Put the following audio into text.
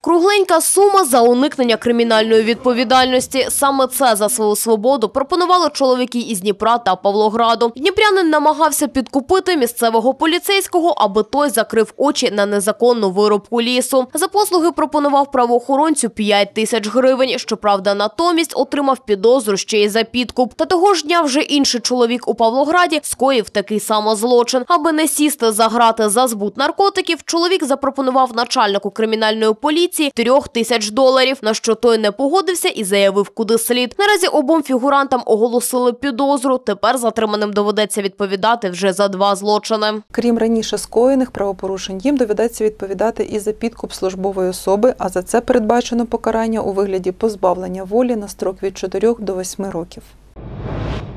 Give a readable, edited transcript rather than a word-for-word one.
Кругленька сума за уникнення кримінальної відповідальності. Саме це за свою свободу пропонували чоловіки із Дніпра та Павлограду. Дніпрянин намагався підкупити місцевого поліцейського, аби той закрив очі на незаконну вирубку лісу. За послуги пропонував правоохоронцю 5 тисяч гривень. Щоправда, натомість отримав підозру ще й за підкуп. Та того ж дня вже інший чоловік у Павлограді скоїв такий само злочин. Аби не сісти за грати за збут наркотиків, чоловік запропонував начальнику кримінальної поліції 3 тисяч доларів, на що той не погодився і заявив, куди слід. Наразі обом фігурантам оголосили підозру. Тепер затриманим доведеться відповідати вже за 2 злочини. Крім раніше скоєних правопорушень, їм доведеться відповідати і за підкуп службової особи, а за це передбачено покарання у вигляді позбавлення волі на строк від 4 до 8 років.